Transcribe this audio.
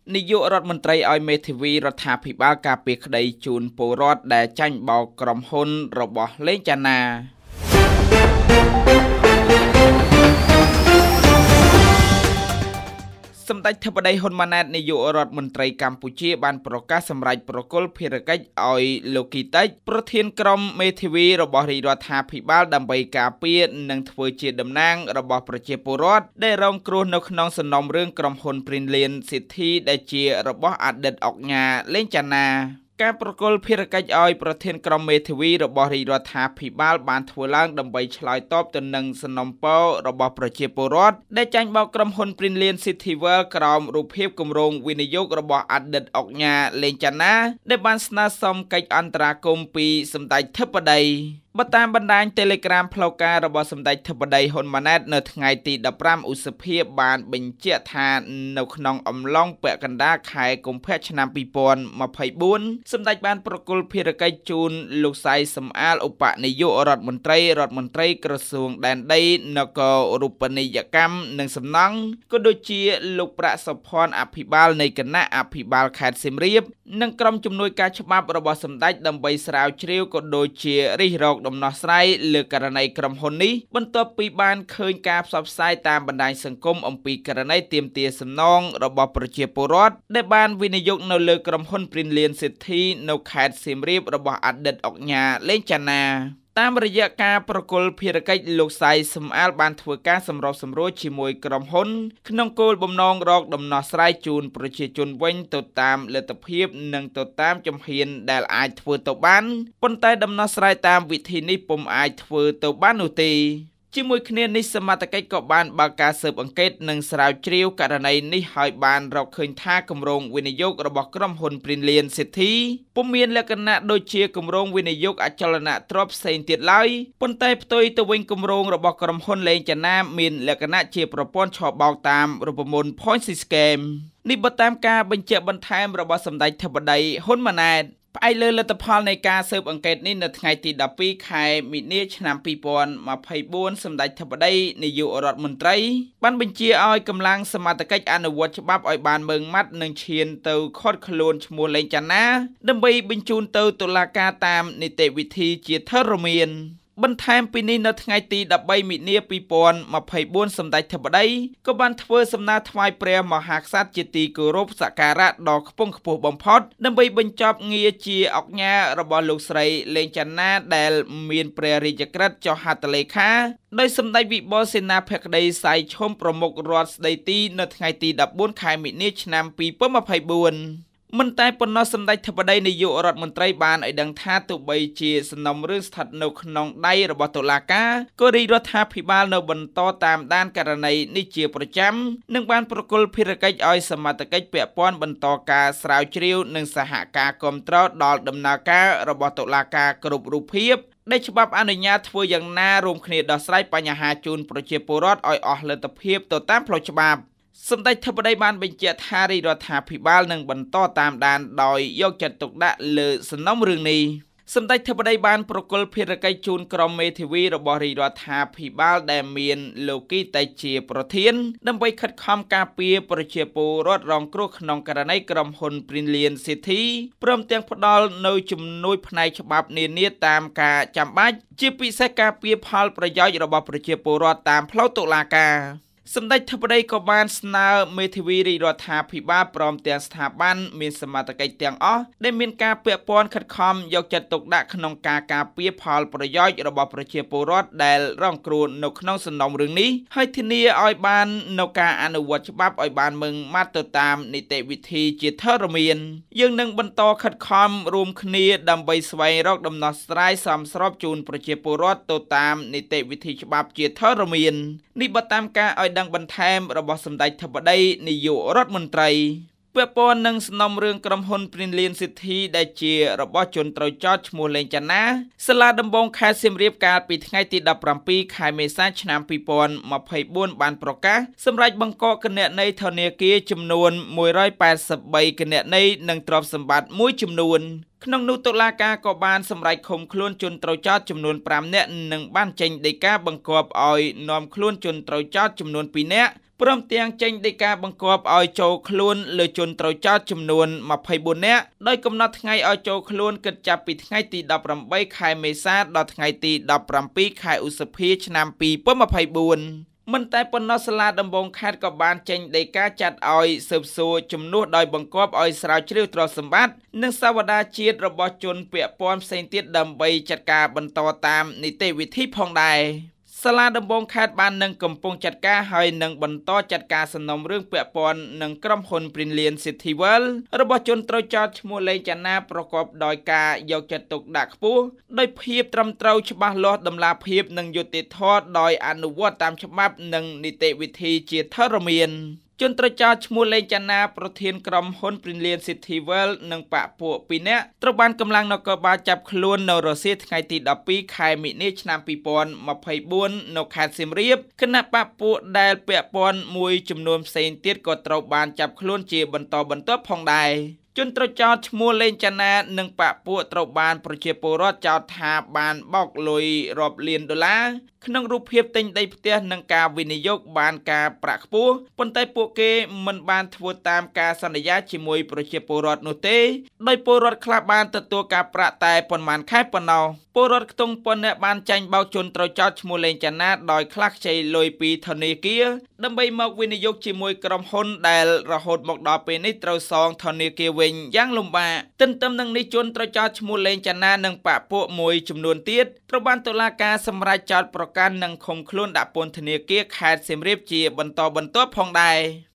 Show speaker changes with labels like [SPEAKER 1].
[SPEAKER 1] នាយករដ្ឋមន្ត្រីឲ្យមេធាវីរដ្ឋាភិបាលការពារក្តីជូនពលរដ្ឋដែលចាញ់បោកក្រុមហ៊ុនរបស់លេងចាណាសម្ដេចធិបតីហ៊ុនម៉ាណែតនាយករដ្ឋមន្ត្រីកម្ពុជាបានប្រកាសសម្រេចប្រគល់ភារកិច្ចឲ្យលោកគីតិចប្រធានក្រុមមេធាវីរបស់រាជរដ្ឋាភិបាលដើម្បីការពារនិងធ្វើជាតំណាងរបស់ប្រជាពលរដ្ឋដែលរងគ្រោះនៅក្នុងសំណុំរឿងក្រុមហ៊ុន Brilliant City ដែលជារបស់អតីតអង្គការលេងចាណាការប្រគល់ភារកិច្ចឲ្យប្រធានក្រុមមេធាវីរបស់រាជរដ្ឋាភិបាលបានធ្វើឡើងដើម្បីឆ្លើយតបទៅនឹងសំណុំពររបស់ប្រជាពលរដ្ឋដែលចាញ់បោកក្រុមហ៊ុន Brilliant City World ក្រោមរូបភាពគម្រោងវិនិយោគរបស់អតីតអង្គការលេងចាណាដែលបានស្នើសុំកិច្ចអន្តរាគមន៍ពីសម្ដេចធិបតីបើតាមបណ្ដាញ Telegram ផ្លូវការរបស់សម្ដេចធិបតីហ៊ុនម៉ាណែតនៅថ្ងៃទី15ឧសភាបានបញ្ជាក់ថានៅក្នុងអំឡុងពាក់កណ្ដាលខែកុម្ភៈឆ្នាំ2024សម្ដេចបានប្រគល់ភារកិច្ចជូនលោកសៃសំអាលឧបនាយករដ្ឋមន្ត្រីក្រសួងដែនដីនគររូបនីយកម្មនិងសំណង់ក៏ដូចជាលោកប្រាក់សុភ័ណ្ឌអភិបាលនៃគណៈអភិបាលខេត្តសៀមរាបនិងក្រុមជំនួយការច្បាប់របស់សម្ដេចដើម្បីស្រាវជ្រាវក៏ដូចជារិះរកដំណោះស្រាយលើករណីក្រុមហ៊ុននេះបន្ទាប់ពីបានឃើញការផ្សព្វផ្សាយតាមបណ្ដាញសង្គមអំពីករណីទាមទារសំណងរបស់ប្រជាពលរដ្ឋដែលបានវិនិយោគនៅលើក្រុមហ៊ុន Brilliant City នៅខេត្តសៀមរាបរបស់អតីតអង្គការលេងចាណាតាមរយៈការប្រគល់ភារកិច្ចលោកសៃសំអាលបានធ្វើការសម្របសម្រួលជាមួយក្រុមហ៊ុនក្នុងគោលបំណងរកដំណោះស្រាយជូនប្រជាជនវិញទៅតាមលទ្ធភាពនិងទៅតាមជំហានដែលអាចធ្វើទៅបានប៉ុន្តែដំណោះស្រាយតាមវិធីនេះពុំអាចធ្វើទៅបាននោះទេជាមួយគ្នានេះសមត្ថកិច្ចក៏បានបើកការស៊ើបអង្កេតនិងស្រាវជ្រាវករណីនេះហើយបានរកឃើញថាគម្រោងវិនិយោគរបស់ក្រុមហ៊ុន Brilliant City ពុំមានលក្ខណៈដូចជាគម្រោងវិនិយោគអចលនទ្រព្យផ្សេងទៀតឡើយប៉ុន្តែផ្ទុយទៅវិញគម្រោងរបស់ក្រុមហ៊ុនលេងចាណាមានលក្ខណៈជាប្រព័ន្ធឆបោកតាមរូបមន្ត Ponzi Scheme នេះបើតាមការបញ្ជាក់បន្ថែមរបស់សម្ដេចធិបតីហ៊ុនម៉ាណែតផ្អែកលើលទ្ធផលនៃការស៊ើបអង្កេតនេះនៅថ្ងៃទី12ខែមីនាឆ្នាំ2024សម្ដេចធិបតីនាយករដ្ឋមន្ត្រីបានបញ្ជាឲ្យកម្លាំងសមត្ថកិច្ចអនុវត្តច្បាប់ឲ្យបានម៉ឺងម៉ាត់និងឈានទៅឃាត់ខ្លួនឈ្មោះលេងចាណាដើម្បីបញ្ជូនទៅតុលាការតាមនីតិវិធីជាធរមានបន្ថែមពីនេះនៅថ្ងៃទី13មីនា2024សម្ដេចធិបតីក៏បានធ្វើសំណើថ្វាយព្រះមហាក្សត្រជាទីគោរពសក្ការៈដ៏ខ្ពង់ខ្ពស់បំផុតដើម្បីបញ្ចប់ងារជាអង្គការរបស់លោកស្រីលេងចាណាដែលមានព្រះរាជក្រឹត្យចុះហត្ថលេខាដោយសម្ដេចវិបុលសេនាភក្តីសៃឈុំប្រមុខរដ្ឋស្ដីទីនៅថ្ងៃទី14ខែមីនាឆ្នាំ2024មិនតែប៉ុណ្ណោះសម្ដេចធិបតីនាយករដ្ឋមន្ត្រីបានឲ្យដឹងថាទោះបីជាសំណុំរឿងស្ថិតនៅក្នុងដៃរបស់តុលាការក៏រាជរដ្ឋាភិបាលនៅបន្តតាមដានករណីនេះជាប្រចាំនិងបានប្រគល់ភារកិច្ចឲ្យសមត្ថកិច្ចពាក់ព័ន្ធបន្តការស្រាវជ្រាវនិងសហការគាំទ្រដល់ដំណើរការរបស់តុលាការគ្រប់រូបភាពដែលច្បាប់អនុញ្ញាតធ្វើយ៉ាងណារួមគ្នាដោះស្រាយបញ្ហាជូនប្រជាពលរដ្ឋឲ្យអស់លទ្ធភាពទៅតាមផ្លូវច្បាប់សម្ដេចធិបតីបានបញ្ជាក់ថារាជរដ្ឋាភិបាលនឹងបន្តតាមដានដោយយកចិត្តទុកដាក់លើសំណុំរឿងនេះសម្ដេចធិបតីបានប្រគល់ភារកិច្ចជូនក្រុមមេធាវីរបស់រាជរដ្ឋាភិបាលដែលមានលោកគីតិចជាប្រធានដើម្បីខិតខំការពារប្រជាពលរដ្ឋរងគ្រោះក្នុងករណីក្រុមហ៊ុន Brilliant City ព្រមទាំងផ្ដល់នូវជំនួយផ្នែកច្បាប់នានាតាមការចាំបាច់ជាពិសេសការពារផលប្រយោជន៍របស់ប្រជាពលរដ្ឋតាមផ្លូវតុលាការសម្ដេចធិបតីក៏បានស្នើមេធាវីរាជរដ្ឋាភិបាលព្រមទាំងស្ថាប័នមានសមត្ថកិច្ចទាំងអស់ដែលមានការពាក់ព័ន្ធខិតខំយកចិត្តទុកដាក់ក្នុងការការពារផលប្រយោជន៍របស់ប្រជាពលរដ្ឋដែលរងគ្រោះនៅក្នុងសំណុំរឿងនេះហើយធានាឲ្យបាននៅការអនុវត្តច្បាប់ឲ្យបានម៉ឺងម៉ាត់ទៅតាមនីតិវិធីជាធរមានយើងនឹងបន្តខិតខំរួមគ្នាដើម្បីស្វែងរកដំណោះស្រាយសមស្របជូនប្រជាពលរដ្ឋទៅតាមនីតិវិធីច្បាប់ជាធរមាននេះបើតាមការឲ្យដឹងបន្ថែមរបស់សម្ដេចធិបតីនាយករដ្ឋមន្ត្រីពាក់ព័ន្ធនឹងសំណុំរឿងក្រុមហ៊ុន Brilliant City ដែលជារបស់ជនត្រូវចោទឈ្មោះលេងចាណាសាលាដំបងខេត្តសៀមរាបកាលពីថ្ងៃទី17ខែមេសាឆ្នាំ2024បានប្រកាសសម្រេចបង្កកគណនីធនាគារចំនួន183គណនីនិងទ្រព្យសម្បត្តិមួយចំនួនក្នុងនោះតុលាការក៏បានសម្រេចឃុំខ្លួនជនត្រូវចោទចំនួន5នាក់និងបានចេញដីកាបង្គាប់ឲ្យនាំខ្លួនជនត្រូវចោទចំនួន2នាក់ព្រមទាំងចេញដីកាបង្គាប់ឲ្យចូលខ្លួនលើជនត្រូវចោទចំនួន24នាក់ដោយកំណត់ថ្ងៃឲ្យចូលខ្លួនគិតចាប់ពីថ្ងៃទី18ខែមេសាដល់ថ្ងៃទី17ខែឧសភាឆ្នាំ2024មិនតែប៉ុណ្ណោះសាលាដំបងខេត្តក៏បានចេញដីកាចាត់ឲ្យស៊ើបសួរជំនួសដោយបង្គាប់ឲ្យស្រាវជ្រាវទ្រព្យសម្បត្តិនិងសាវតាជាតិរបស់ជនពាក់ព័ន្ធផ្សេងទៀតដើម្បីចាត់ការបន្តតាមនីតិវិធីផងដែរសាលាដំបងខេត្តបាននឹងកំពុងចាត់ការហើយនឹងបន្តចាត់ការសំណុំរឿងពាក់ព័ន្ធនឹងក្រុមហ៊ុន Brilliant City World របស់ជនត្រូវចោទឈ្មោះលេងចាណាប្រកបដោយការយកចិត្តទុកដាក់ខ្ពស់ដោយភាពត្រឹមត្រូវច្បាស់លាស់តម្លាភាពនិងយុត្តិធម៌ដោយអនុវត្តតាមច្បាប់និងនីតិវិធីជាធរមានជនត្រូវចោទឈ្មោះលេងចាណាប្រធានក្រុមហ៊ុន Brilliant City World និងបកពួក2នាក់ត្រូវបានកម្លាំងនគរបាលចាប់ខ្លួននៅរសៀលថ្ងៃទី12ខែមិនិនាឆ្នាំ2024នៅខេត្តសៀមរាបគណៈបកពួកដែលពាក់ព័ន្ធមួយចំនួនផ្សេងទៀតក៏ត្រូវបានចាប់ខ្លួនជាបន្តបន្ទាប់ផងដែរជនត្រូវចោទឈ្មោះលេងចាណានិងបកពួកត្រូវបានប្រជាពលរដ្ឋចោទថាបានបោកលុយរាប់លានដុល្លារក្នុងរូបភាពទិញដីផ្ទះនិងការវិនិយោគបានការប្រាក់ខ្ពស់ប៉ុន្តែពួកគេមិនបានធ្វើតាមការសន្យាជាមួយប្រជាពលរដ្ឋនោះទេដោយពលរដ្ឋខ្លះបានទទួលការប្រាក់តែប៉ុន្មានខែប៉ុណ្ណោះពលរដ្ឋខ្ទង់ប៉ុណ្ណេះបានចាញ់បោកជនត្រូវចោទឈ្មោះលេងចាណាដោយខ្លះខ្ចីលុយពីធនាគារដើម្បីមកវិនិយោគជាមួយក្រុមហ៊ុនដែលរហូតមកដល់ពេលនេះត្រូវសងធនាគារវិញយ៉ាងលំបាកទន្ទឹមនឹងនេះជនត្រូវចោទឈ្មោះលេងចាណានិងបកពួកមួយចំនួនទៀតត្រូវបានតុលាការសម្រេចចោទប្រកាន់និងឃុំខ្លួនដាក់ពន្ធនាគារខេត្តសៀមរាបជាបន្តបន្ទាប់ផងដែរ